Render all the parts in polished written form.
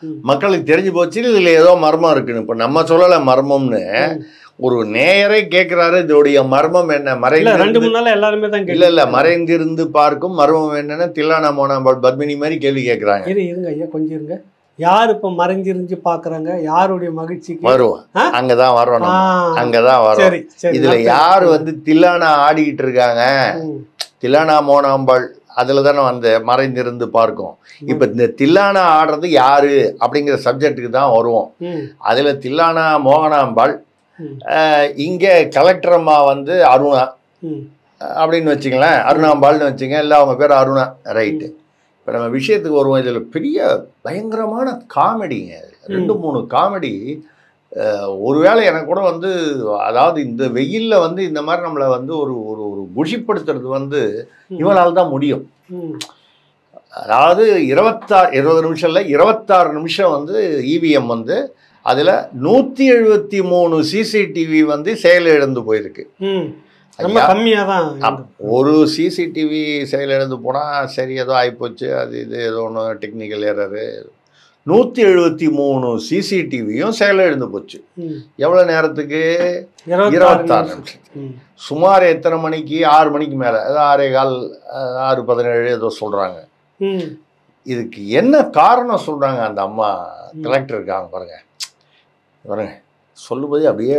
மக்களுக்கு தெரிஞ்சு போச்சு இதுல ஏதோ மர்மம் இருக்குன்னு. இப்ப நம்ம சொல்லல மர்மம்னு, ஒரு நேயரே கேட்கிறாரு இதோடைய மர்மம் என்ன, மறைந்திருந்து பார்க்கும் மர்மம் என்னன்னு தில்லானா மோனாம்பாள் பத்மினி மாதிரி கேள்வி கேட்கிறாங்க. இருங்க ஐயா கொஞ்சம் இருங்க. யார் இப்ப மறைஞ்சிருந்து பாக்குறாங்க, யாருடைய மகிழ்ச்சிக்கு வருவோம், அங்கதான் வரணும், அங்கதான் வரும். இதுல யாரு வந்து தில்லானா ஆடிக்கிட்டு இருக்காங்க, தில்லானா மோனாம்பாள் அதுல தானே வந்து மறைந்திருந்து பார்க்கும். இப்ப இந்த தில்லானா ஆடுறது யாரு அப்படிங்கிற சப்ஜெக்டுக்கு தான் வருவோம். அதுல தில்லானா மோகனாம்பாள், இங்க கலெக்டர் அம்மா வந்து அருணா அப்படின்னு வச்சுங்களேன், அருணாம்பாள்னு வச்சுங்க, இல்லை அவங்க பேர் அருணா, ரைட்டு. இப்போ நம்ம விஷயத்துக்கு வருவோம். இதில் பெரிய பயங்கரமான காமெடிங்க, 2-3 காமெடி. ஒருவேளை எனக்கு கூட வந்து, அதாவது இந்த வெயிலில் வந்து இந்த மாதிரி நம்மளை வந்து ஒரு ஒரு ஒரு குஷிப்படுத்துறது வந்து இவனால் தான் முடியும். அதாவது 20 நிமிஷம் இல்லை, 26 நிமிஷம் வந்து இவிஎம் வந்து அதில் 173 சிசிடிவி வந்து செயலிழந்து போயிருக்கு. ஒரு சிசிடிவி செயலிழந்து போனால் சரி ஏதோ ஆகிப்போச்சு, அது இது ஏதோ ஒன்று டெக்னிக்கல் எரரு. 173 சிசிடிவியும் செயலிழந்து போச்சு. எவ்வளோ நேரத்துக்கு? 26 நிமிஷம். சுமார் எத்தனை மணிக்கு? 6 மணிக்கு மேலே, அதாவது 6:15 6:17 ஏதோ சொல்கிறாங்க. இதுக்கு என்ன காரணம் சொல்கிறாங்க அந்த அம்மா கலெக்டர் இருக்காங்க பாருங்க பாருங்க, சொல்லும்போது அப்படியே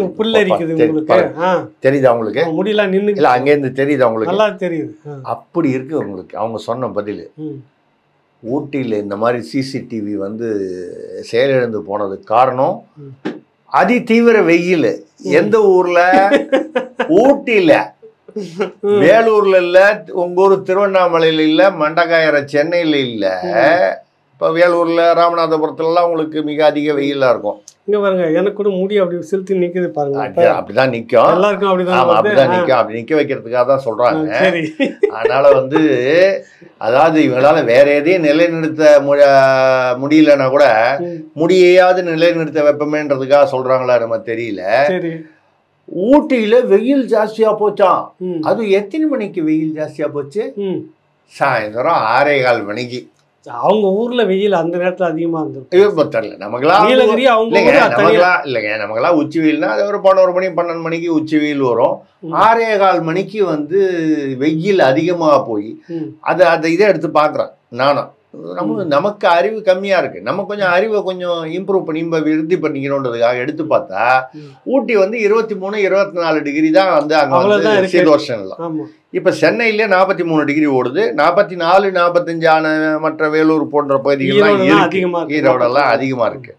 தெரியுதா உங்களுக்கு? முடியல நின்று இல்லை அங்கேருந்து தெரியுதா உங்களுக்கு? நல்லா தெரியுது. அப்படி இருக்கு உங்களுக்கு அவங்க சொன்ன பதில். ஊட்டியில் இந்த மாதிரி சிசிடிவி வந்து செயலிழந்து போனதுக்கு காரணம் அதி தீவிர வெயில். எந்த ஊர்ல? ஊட்டியில. வேலூர்ல இல்ல, உங்க ஊர் திருவண்ணாமலையில இல்ல, மண்டகாயர சென்னையில இல்ல. இப்போ வேலூர்ல ராமநாதபுரத்துலலாம் உங்களுக்கு மிக அதிக வெயிலாக இருக்கும். இங்க பாருங்க, எனக்கு கூட முடி அப்படி செலுத்தி நிக்குது பாருங்க. அப்படிதான் நிற்கும், எல்லாருக்கும் அப்படிதான் நிற்கும். அப்படி நிற்க வைக்கிறதுக்காக தான் சொல்றாங்க. அதனால வந்து, அதாவது இவங்களால வேற எதையும் நிலைநிறுத்த முடியலன்னா கூட முடியாவது நிலைநிறுத்த வைப்பமேன்றதுக்காக சொல்றாங்களா நம்ம தெரியல. ஊட்டியில வெயில் ஜாஸ்தியா போச்சான். அது எத்தனை மணிக்கு வெயில் ஜாஸ்தியா போச்சு? சாயந்தரம் 6:15 மணிக்கு. அவங்க ஊர்ல வெயில் அந்த நேரத்துல அதிகமா இருந்திருக்கும். தெரியல நமக்கெல்லாம். இல்லைங்க, நமக்கெல்லாம் உச்சி வெயில்னா அது ஒரு 11 மணி 12 மணிக்கு உச்சி வெயில் வரும். 6:15 மணிக்கு வந்து வெயில் அதிகமா போய் அதை இதை எடுத்து பாக்குறேன் நானும். நமக்கு அறிவு கம்மியா இருக்கு, நம்ம கொஞ்சம் அறிவை கொஞ்சம் இம்ப்ரூவ் பண்ணி விருத்தி பண்ணிக்கணுன்றதுக்காக எடுத்து பார்த்தா ஊட்டி வந்து 23 24 டிகிரி தான் வந்து அங்க சீதோஷன் எல்லாம். இப்ப சென்னையிலே 43 டிகிரி ஓடுது. 44 45 ஆன மற்ற வேலூர் போன்ற பகுதிகள்லாம் ஈரோடெல்லாம் அதிகமா இருக்கு.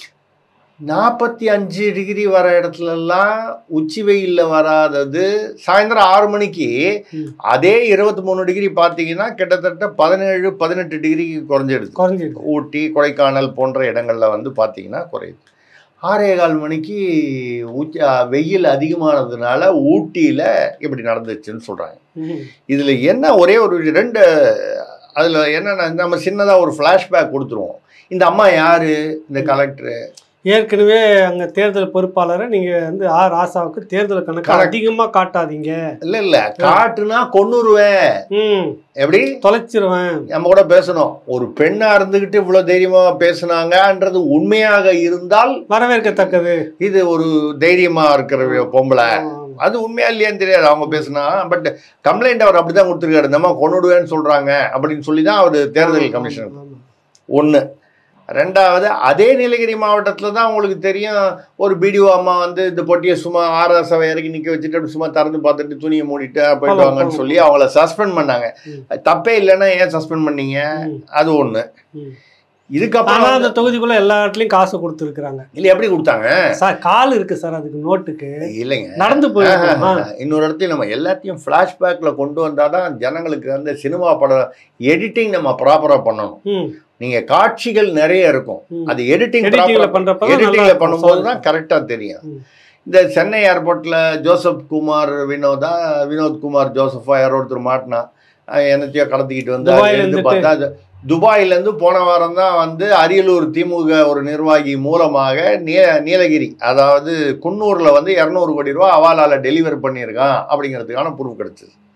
45 டிகிரி வர இடத்துல எல்லாம் உச்சி வெயில்ல வராதது சாயந்தரம் 6 மணிக்கு. அதே 23 டிகிரி பார்த்தீங்கன்னா கிட்டத்தட்ட 17-18 டிகிரிக்கு குறைஞ்சிடுது. ஊட்டி கொடைக்கானல் போன்ற இடங்கள்ல வந்து பார்த்தீங்கன்னா குறையுது. 6:15 மணிக்கு வெயில் அதிகமானதுனால ஊட்டியில இப்படி நடந்துச்சுன்னு சொல்றாங்க. இதுல என்ன ஒரே ஒரு 2 அதுல என்னன்னா, நம்ம சின்னதா ஒரு பிளாஷ்பேக் கொடுத்துருவோம். இந்த அம்மா யாரு? இந்த கலெக்டர் ஏற்கனவே அங்க தேர்தல் பொறுப்பாளரை நீங்க வந்து ராசாவுக்கு தேர்தல் கணக்கு அதிகமா காட்டாதீங்க. இல்ல காட்டுனா கொன்னுருவேன், எப்படி தொலைச்சிருவேன். நம்ம கூட பேசணும். ஒரு பெண்ணா இருந்துகிட்டு இவ்வளவு தைரியமா பேசுனாங்கன்றது உண்மையாக இருந்தால் வரவேற்கத்தக்கது. இது ஒரு தைரியமா இருக்கிற பொம்பளை, அது உண்மையா இல்லையான்னு தெரியாது அவங்க பேசுனா. பட் கம்ப்ளைண்ட் அவர் அப்படிதான் கொடுத்துருக்காரு, இந்த அம்மா கொன்னுடுவேன்னு சொல்றாங்க அப்படின்னு சொல்லிதான் அவர் தேர்தல் கமிஷன். ஒண்ணு. ரெண்டாவது, அதே நீலகிரி மாவட்டத்தில் தான் உங்களுக்கு தெரியும், ஒரு பிடிஓ அம்மா வந்து இந்த பொட்டியை சும்மா ஆர்ஆர் சபை இறக்கி நிற்க வச்சுட்டு சும்மா திறந்து பார்த்துட்டு துணியை மூடிட்டு போயிட்டு வாங்கன்னு சொல்லி அவங்கள சஸ்பெண்ட் பண்ணாங்க. தப்பே இல்லைன்னா ஏன் சஸ்பெண்ட் பண்ணீங்க? அது ஒன்று. இதுக்கப்புறம் அந்த தொகுதிக்குள்ள எல்லா இடத்துலயும் காசு கொடுத்துருக்காங்க. இல்ல எப்படி கொடுத்தாங்க சார்? கால் இருக்கு சார் அதுக்கு, நோட்டுக்கு இல்லைங்க, நடந்து போயிருக்கோம். இன்னொரு இடத்துல நம்ம எல்லாத்தையும் பிளாஷ்பேக்ல கொண்டு வந்தாதான் ஜனங்களுக்கு வந்து சினிமா படம் எடிட்டிங் நம்ம ப்ராப்பரா பண்ணணும். நீங்க காட்சிகள் நிறைய இருக்கும், அது எடிட்டிங்ல பண்ணும்போது தான் கரெக்டா தெரியும். இந்த சென்னை ஏர்போர்ட்ல ஜோசப் குமார் வினோத் குமார் ஜோசப்பா யாரோ ஒருத்தர் மாட்டினா என்னத்தையோ கடத்திக்கிட்டு வந்து பார்த்தா துபாயிலேருந்து போன வாரம் தான் வந்து அரியலூர் திமுக ஒரு நிர்வாகி மூலமாக நீலகிரி, அதாவது குன்னூரில் வந்து 200 கோடி ரூபா அவாலால் டெலிவரி பண்ணியிருக்கான் அப்படிங்கிறதுக்கான ப்ரூஃப் கிடச்சிது.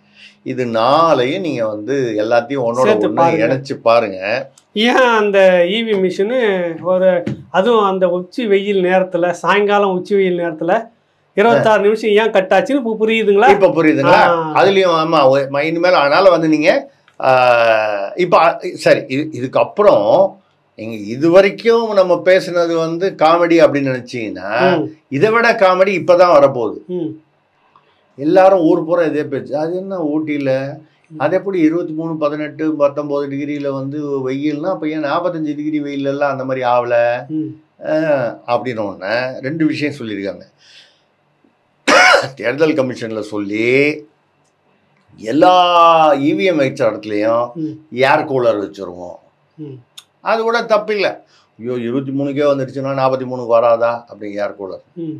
இது நாளையும் நீங்க வந்து எல்லாத்தையும் ஒன்னோட ஒன்று இணைச்சு பாருங்க. ஏன் அந்த இவி மிஷினு ஒரு அதுவும் அந்த உச்சி வெயில் நேரத்தில், சாயங்காலம் உச்சி வெயில் நேரத்தில் 26 நிமிஷம் ஏன் கட் ஆச்சுன்னு இப்போ புரியுதுங்களா? இப்போ புரியுதுங்களா? அதுலேயும் ஆமாம் இனிமேல். அதனால் வந்து நீங்கள் இப்போ சரி இதுக்கப்புறம் நீங்கள் இது வரைக்கும் நம்ம பேசுனது வந்து காமெடி அப்படின்னு நினச்சிங்கன்னா இதை விட காமெடி இப்போ தான் வரப்போகுது. எல்லாரும் ஊர் பூரா இதே பேச்சு. அது என்ன ஊட்டியில் அது எப்படி 23, 18, 19 டிகிரியில் வந்து வெயில்னா அப்போ ஏன் 45 டிகிரி வெயிலெல்லாம் அந்த மாதிரி ஆகலை அப்படின்னு ஒன்று 2 விஷயம் சொல்லியிருக்காங்க. தேர்தல் கமிஷனில் சொல்லி எல்லா இவிஎம் வைச்ச இடத்துலையும் ஏர் கூலர் வச்சுருவோம். அது கூட தப்பில்லை. ஐயோ 23க்கே வந்துடுச்சுன்னா 43க்கு வராதா அப்படி ஏர் கூலர்.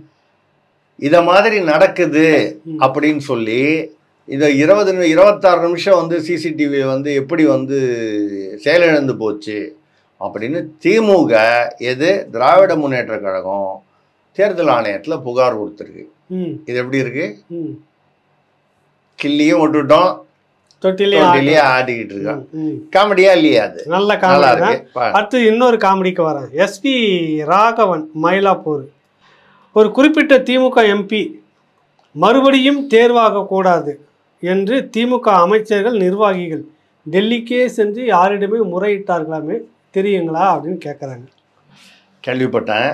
இதை மாதிரி நடக்குது அப்படின்னு சொல்லி இதை 26 நிமிஷம் வந்து சிசிடிவி வந்து எப்படி வந்து செயலிழந்து போச்சு அப்படின்னு திமுக திராவிட முன்னேற்ற கழகம் தேர்தல் ஆணையத்தில் புகார் கொடுத்துருக்கு. இது எப்படி இருக்கு? கிள்ளியும் விட்டுட்டோம், தொட்டிலேயே ஆடிக்கிட்டு இருக்கான். காமெடியா இல்லையா? அது நல்ல காமெடி. அடுத்து இன்னொரு காமெடிக்கு வரேன். எஸ்பி ராகவன் மயிலாப்பூர் ஒரு குறிப்பிட்ட திமுக எம்பி மறுபடியும் தேர்வாக கூடாது என்று திமுக அமைச்சர்கள் நிர்வாகிகள் டெல்லிக்கே சென்று யாரிடமே முறையிட்டார்களாமே, தெரியுங்களா அப்படின்னு கேட்குறாங்க. கேள்விப்பட்டேன்.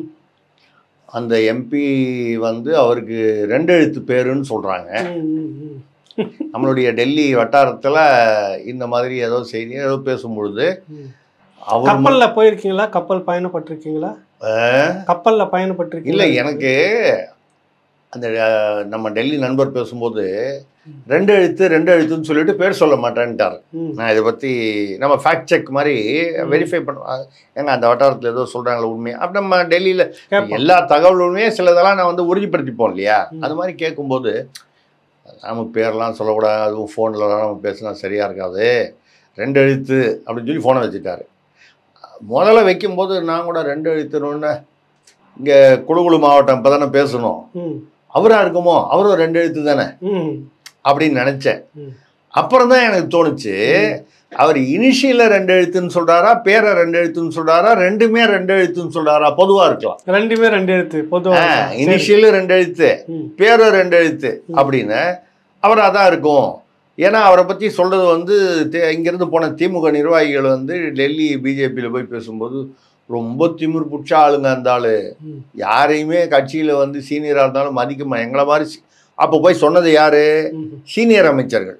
அந்த எம்பி வந்து அவருக்கு 2 எழுத்து பேருன்னு சொல்கிறாங்க. நம்மளுடைய டெல்லி வட்டாரத்தில் இந்த மாதிரி ஏதோ செய்தி ஏதோ பேசும்பொழுது அவர் கப்பலில் போயிருக்கீங்களா? கப்பல் பயணப்பட்டிருக்கீங்களா? கப்பலில் பயணப்பட்டிருக்கீங்க? இல்லை, எனக்கு அந்த நம்ம டெல்லி நண்பர் பேசும்போது 2 எழுத்துன்னு சொல்லிட்டு பேர் சொல்ல மாட்டேன்ட்டார். நான் இதை பற்றி நம்ம ஃபேக்ட் செக் மாதிரி வெரிஃபை பண்ணுவோம். ஏங்க அந்த வட்டாரத்தில் ஏதோ சொல்கிறாங்களா உண்மையாக அப்படி நம்ம டெல்லியில் எல்லா தகவலுமே சிலதெல்லாம் நான் வந்து உறுதிப்படுத்திப்போம் இல்லையா? அது மாதிரி கேட்கும்போது நம்ம பேரெலாம் சொல்லக்கூடாது, அதுவும் ஃபோனில் நம்ம பேசினா சரியாக இருக்காது, 2 எழுத்து அப்படின்னு சொல்லி ஃபோனை வச்சுட்டாரு. முதல்ல வைக்கும்போது நான் கூட 2 எழுத்துன்னு இங்கே குழுகுழு மாவட்டம் இப்போ தானே பேசணும், அவராக இருக்குமோ, அவரும் 2 எழுத்து தானே அப்படின்னு நினச்சேன். அப்புறம் தான் எனக்கு தோணுச்சு அவர் இனிஷியலில் 2 எழுத்துன்னு சொல்கிறாரா, பேரை 2 எழுத்துன்னு சொல்கிறாரா, ரெண்டுமே 2 எழுத்துன்னு சொல்கிறாரா? பொதுவாக இருக்கலாம். ரெண்டுமே 2 எழுத்து பொதுவாக. இனிஷியலு 2 எழுத்து, பேரும் 2 எழுத்து அப்படின்னு அவர் அதான் இருக்கும். ஏன்னா அவரை பற்றி சொல்கிறது வந்து இங்கேருந்து போன திமுக நிர்வாகிகள் வந்து டெல்லி பிஜேபியில் போய் பேசும்போது ரொம்ப திமிர் பிடிச்ச ஆளுங்க அந்த ஆள். யாரையுமே கட்சியில் வந்து சீனியராக இருந்தாலும் மதிக்குமா எங்களை மாதிரி. அப்போ போய் சொன்னது யார்? சீனியர் அமைச்சர்கள்.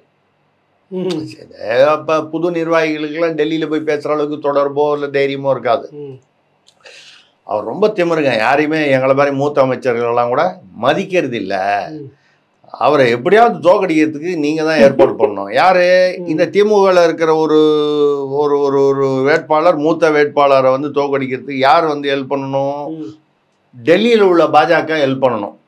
அப்போ புது நிர்வாகிகளுக்கெல்லாம் டெல்லியில் போய் பேசுகிற அளவுக்கு தொடர்போ இல்லை தைரியமோ இருக்காது. அவர் ரொம்ப திமிருங்க, யாரையுமே எங்களை மாதிரி மூத்த அமைச்சர்கள்லாம் கூட மதிக்கிறது இல்லை. அவரை எப்படியாவது தோக்கடிக்கிறதுக்கு நீங்கள் தான் ஏற்பாடு பண்ணணும். யார்? இந்த திமுகவில் இருக்கிற ஒரு ஒரு ஒரு வேட்பாளர், மூத்த வேட்பாளரை வந்து தோக்கடிக்கிறதுக்கு யார் வந்து ஹெல்ப் பண்ணணும்? டெல்லியில் உள்ள பாஜக ஹெல்ப் பண்ணணும்.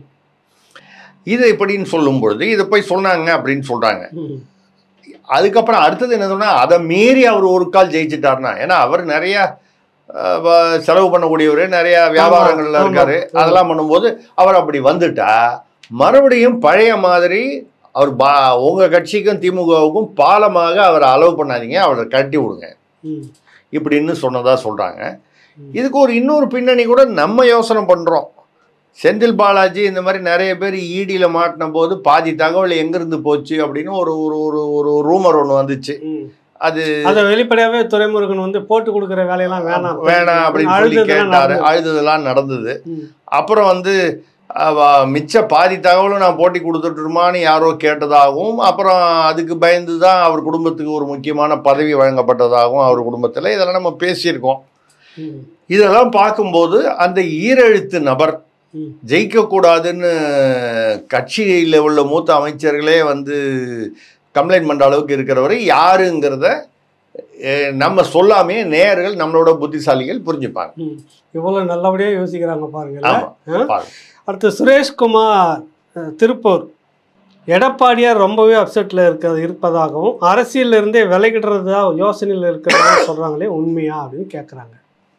இது இப்படின்னு சொல்லும் பொழுது இதை போய் சொன்னாங்க அப்படின்னு சொல்கிறாங்க. அதுக்கப்புறம் அடுத்தது என்ன சொன்னால் அதை மீறி அவர் ஒரு கால் ஜெயிச்சிட்டாருனா, ஏன்னா அவர் நிறையா செலவு பண்ணக்கூடியவர், நிறையா வியாபாரங்கள்ல இருக்காரு. அதெல்லாம் பண்ணும்போது அவர் அப்படி வந்துட்டா மறுபடியும் பழைய மாதிரி அவர் உங்கள் கட்சிக்கும் திமுகவுக்கும் பாலமாக அவரை அலோவ் பண்ணாதீங்க, அவரை கட்டி விடுங்க இப்படின்னு சொன்னதா சொல்கிறாங்க. இதுக்கு ஒரு இன்னொரு பின்னணி கூட நம்ம யோசனை பண்ணுறோம். செந்தில் பாலாஜி இந்த மாதிரி நிறைய பேர் ஈடியில் மாட்டின போது பாதி தகவல் எங்கேருந்து போச்சு அப்படின்னு ஒரு ஒரு ஒரு ரூமர் ஒன்று வந்துச்சு. அது வெளிப்படையாகவே துரைமுருகன் வந்து போட்டு கொடுக்குற வேலையெல்லாம் வேணாம் அப்படின்னு சொல்லி கேட்டார். அழுததெல்லாம் நடந்தது. அப்புறம் வந்து மிச்ச பாதி தகவலும் நான் போட்டி கொடுத்துட்டுருமான்னு யாரோ கேட்டதாகவும், அப்புறம் அதுக்கு பயந்து தான் அவர் குடும்பத்துக்கு ஒரு முக்கியமான பதவி வழங்கப்பட்டதாகவும் அவர் குடும்பத்தில் இதெல்லாம் நம்ம பேசியிருக்கோம். இதெல்லாம் பார்க்கும்போது அந்த ஈரெழுத்து நபர் ஜெயிக்கக்கூடாதுன்னு கட்சியில் உள்ள மூத்த அமைச்சர்களே வந்து கம்ப்ளைண்ட் பண்ணுற அளவுக்கு இருக்கிறவரை யாருங்கிறத நம்ம சொல்லாமே நேயர்கள் நம்மளோட புத்திசாலிகள் புரிஞ்சுப்பாங்க. இவ்வளோ நல்லபடியாக யோசிக்கிறாங்க பாருங்க. அடுத்து சுரேஷ்குமார் திருப்பூர், எடப்பாடியார் ரொம்பவே அப்செட்டில் இருப்பதாகவும் அரசியலில் இருந்தே விலகிடுறதா யோசனையில் இருக்கிறதா சொல்கிறாங்களே, உண்மையா அப்படின்னு கேட்குறாங்க.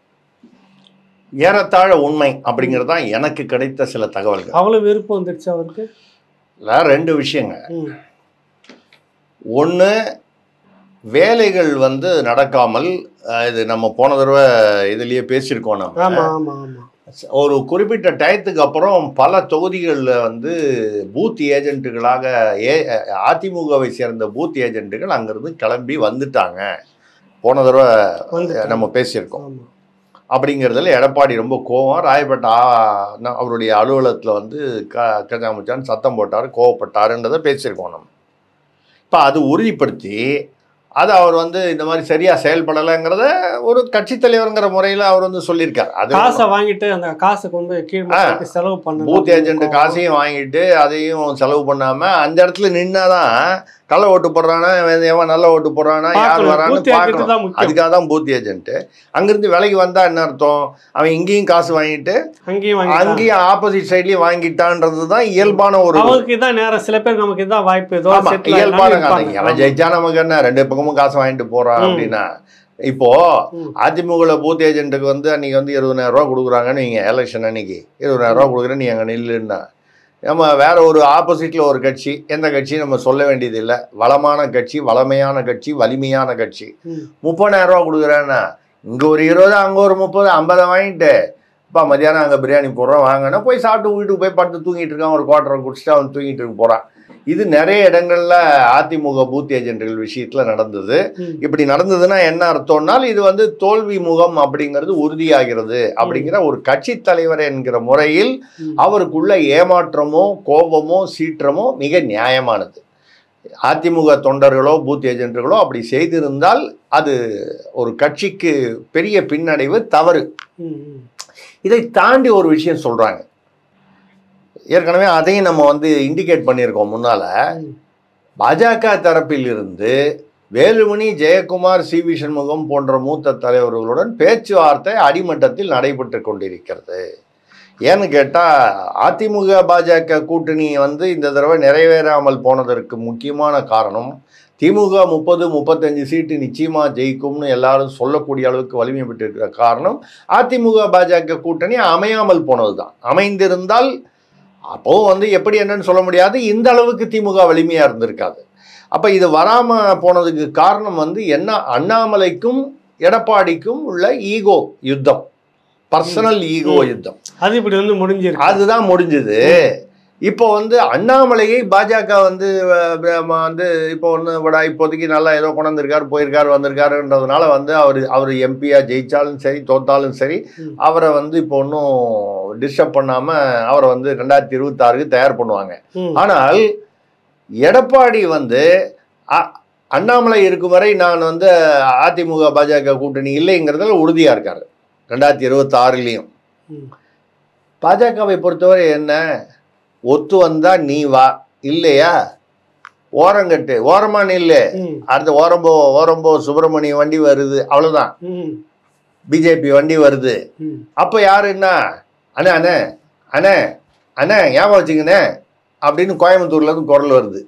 ஏறத்தாழ உண்மை அப்படிங்கிறது தான் எனக்கு கிடைத்த சில தகவல்கள். அவ்வளோ விருப்பம் வந்துடுச்சு அவருக்கு. 2 விஷயங்க. ஒன்று வேலைகள் வந்து நடக்காமல், இது நம்ம போன தடவை இதுலேயே பேசியிருக்கோம். நம்ம ஒரு குறிப்பிட்ட டயத்துக்கு அப்புறம் பல தொகுதிகளில் வந்து பூத் ஏஜென்ட்டுகளாக அதிமுகவை சேர்ந்த பூத் ஏஜென்ட்டுகள் அங்கேருந்து கிளம்பி வந்துட்டாங்க. போன தடவை நம்ம பேசியிருக்கோம். அப்படிங்கிறதுல எடப்பாடி ரொம்ப கோவம். ராயப்பேட்டை அவருடைய அலுவலகத்தில் வந்து கஜாமுச்சான்னு சத்தம் போட்டார், கோவப்பட்டாருன்றதை பேசியிருக்கோம் நம்ம. இப்போ அது உறுதிப்படுத்தி அது அவர் வந்து இந்த மாதிரி சரியா செயல்படலைங்கிறத ஒரு கட்சி தலைவருங்கிற முறையில் அவர் வந்து சொல்லியிருக்காரு. அது காசை வாங்கிட்டு அந்த காசை கொண்டு கீழே செலவு பண்ண, பூத் ஏஜென்ட் காசையும் வாங்கிட்டு அதையும் செலவு பண்ணாம அந்த இடத்துல நின்னாதான் கள்ள ஓட்டு போடுறானா எவன் நல்ல ஓட்டு போடுறானா யார் வரான்னு பார்க்கணும். அதுக்காக தான் பூத் ஏஜென்ட். அங்கிருந்து விலைக்கு வந்தா என்ன அர்த்தம், அவன் இங்கேயும் காசு வாங்கிட்டு அங்கேயும் ஆப்போசிட் சைட்லயும் வாங்கிட்டான்றது தான் இயல்பான ஒரு நேரம். சில பேர் நமக்கு இதான் வாய்ப்பு, இயல்பான கதை. அவன் ஜெயிச்சா நமக்கு என்ன, ரெண்டு பக்கமும் காசு வாங்கிட்டு போறான் அப்படின்னா. இப்போ அதிமுக பூத் ஏஜென்ட்டுக்கு வந்து அன்னைக்கு வந்து 20,000 ரூபா கொடுக்குறாங்கன்னு நீங்க எலெக்ஷன் அன்னைக்கு 20,000 ரூபா கொடுக்குறேன், நீ அங்கே நில்லுன்னா நம்ம வேற ஒரு ஆப்போசிட்ல ஒரு கட்சி, எந்த கட்சி நம்ம சொல்ல வேண்டியது இல்லை, வளமான கட்சி, வளமையான கட்சி, வலிமையான கட்சி, 30,000 ரூபா கொடுக்குறேன்னா இங்க ஒரு 20, அங்க ஒரு 30, 50 வாங்கிட்டு இப்போ மத்தியானம் அங்கே பிரியாணி போடுறோம் வாங்கினா போய் சாப்பிட்டு வீட்டுக்கு போய் படுத்து தூங்கிட்டு இருக்கான், ஒரு குவார்டரை குடிச்சிட்டு அவன் தூங்கிட்டு இருக்க போறான். இது நிறைய இடங்கள்ல அதிமுக பூத் ஏஜென்ட்கள் விஷயத்துல நடந்தது. இப்படி நடந்ததுன்னா என்ன அர்த்தம்னால் இது வந்து தோல்வி முகம் அப்படிங்கிறது உறுதியாகிறது. அப்படிங்கிற ஒரு கட்சி தலைவர் என்கிற முறையில் அவருக்குள்ள ஏமாற்றமோ கோபமோ சீற்றமோ மிக நியாயமானது. அதிமுக தொண்டர்களோ பூத் ஏஜென்ட்டுகளோ அப்படி செய்திருந்தால் அது ஒரு கட்சிக்கு பெரிய பின்னடைவு, தவறு. இதை தாண்டி ஒரு விஷயம் சொல்றாங்க. ஏற்கனவே அதையும் நம்ம வந்து இண்டிகேட் பண்ணியிருக்கோம் முன்னால. பாஜக தரப்பில் இருந்து வேலுமணி, ஜெயக்குமார், சி.வி. சண்முகம் போன்ற மூத்த தலைவர்களுடன் பேச்சுவார்த்தை அடிமட்டத்தில் நடைபெற்று கொண்டிருக்கிறது. ஏன்னு கேட்டால் அதிமுக பாஜக கூட்டணி வந்து இந்த தடவை நிறைவேறாமல் போனதற்கு முக்கியமான காரணம் திமுக 30-35 சீட்டு நிச்சயமா ஜெயிக்கும்னு எல்லாரும் சொல்லக்கூடிய அளவுக்கு வலிமை பெற்றிருக்கிற காரணம் அதிமுக பாஜக கூட்டணி அமையாமல் போனது தான். அமைந்திருந்தால் அப்போ வந்து எப்படி என்னன்னு சொல்ல முடியாது, இந்த அளவுக்கு திமுக வலிமையா இருந்திருக்காது. அப்ப இது வராம போனதுக்கு காரணம் வந்து என்ன, அண்ணாமலைக்கும் எடப்பாடிக்கும் உள்ள ஈகோ யுத்தம், பர்சனல் ஈகோ யுத்தம். அது இப்படி வந்து முடிஞ்சிருக்கு, அதுதான் முடிஞ்சது. இப்போ வந்து அண்ணாமலையை பாஜக வந்து இப்போ ஒன்று இப்போதைக்கு நல்லா ஏதோ கொண்டிருக்காரு, போயிருக்காரு, வந்திருக்காருன்றதுனால வந்து அவர் எம்பியா ஜெயிச்சாலும் சரி தோத்தாலும் சரி அவரை வந்து இப்போ ஒன்றும் டிஸ்டர்ப் பண்ணாம அவரை வந்து 2026க்கு தயார் பண்ணுவாங்க. ஆனால் எடப்பாடி வந்து அண்ணாமலை இருக்கும் வரை நான் வந்து அதிமுக பாஜக கூட்டணி இல்லைங்கிறதுல உறுதியா இருக்காரு. 2026லையும் பாஜகவை பொறுத்தவரை என்ன, ஒத்து வந்தா நீ வா, இல்லையா ஓரங்கட்டு, ஓரமா நில்லு, அடுத்த ஓரம்போ சுப்பிரமணிய வண்டி வருது, அவ்வளவுதான். பிஜேபி வண்டி வருது. அப்ப யாருன்னா அண்ணே அண்ணே அண்ணே அண்ணே ஞாபகம் வச்சுங்கண்ணே அப்படின்னு கோயம்புத்தூர்ல இருந்து குரல் வருது,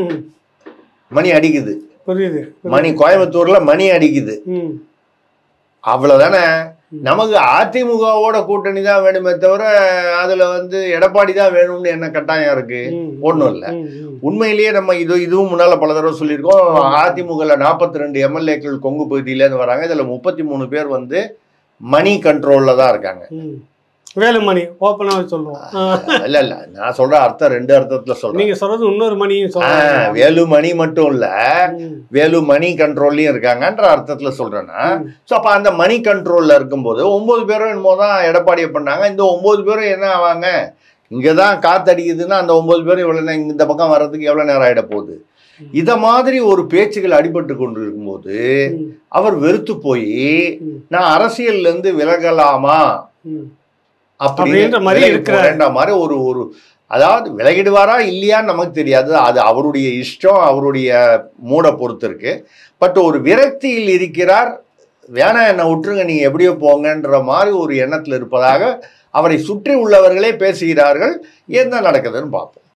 மணி அடிக்குது. மணி கோயம்புத்தூர்ல மணி அடிக்குது, அவ்வளவுதானே. நமக்கு அதிமுகவோட கூட்டணி தான் வேணுமே தவிர அதுல வந்து எடப்பாடி தான் வேணும்னு என்ன கட்டாயம் இருக்கு? ஒண்ணும் இல்லை. உண்மையிலேயே நம்ம இதுவும் முன்னால பல தடவை சொல்லியிருக்கோம். அதிமுகல 42 எம்எல்ஏக்கள் கொங்கு பகுதியிலேருந்து வராங்க. இதுல 33 பேர் வந்து மணி கண்ட்ரோல்ல தான் இருக்காங்க. வேலுமணி ஓப்பனா சொல்லுவோம். இல்ல இல்ல, நான் சொல்ற அர்த்தம் 2 அர்த்தத்துல சொல்றேன். நீங்க சொல்றது இன்னொரு மணி. வேலுமணி மட்டும் இல்ல, வேலுமணி கண்ட்ரோல்லயும் இருக்காங்கன்ற அர்த்தத்துல சொல்றேன்னா. சோ அப்ப அந்த மணி கண்ட்ரோல்ல இருக்கும்போது 9 பேரும் என்னமோ தான் எடப்பாடியை பண்ணாங்க. இந்த 9 பேரும் என்ன ஆவாங்க, இங்கதான் காத்தடிக்குதுன்னா அந்த 9 பேரும் இவ்வளவு இந்த பக்கம் வர்றதுக்கு எவ்வளவு நேரம் ஆயிட போகுது. இத மாதிரி ஒரு பேச்சுகள் அடிபட்டு கொண்டு இருக்கும்போது அவர் வெறுத்து போய் நான் அரசியல்ல இருந்து விலகலாமா அப்படின்ற மாதிரி ஒரு அதாவது விலகிடுவாரா இல்லையான்னு நமக்கு தெரியாது. அது அவருடைய இஷ்டம், அவருடைய மூட பொறுத்து இருக்கு. பட் ஒரு விரக்தியில் இருக்கிறார், வேணா என்ன விட்டுருங்க நீங்க எப்படியோ போங்கன்ற மாதிரி ஒரு எண்ணத்துல இருப்பதாக அவரை சுற்றி உள்ளவர்களே பேசுகிறார்கள். என்ன நடக்குதுன்னு பார்ப்போம்.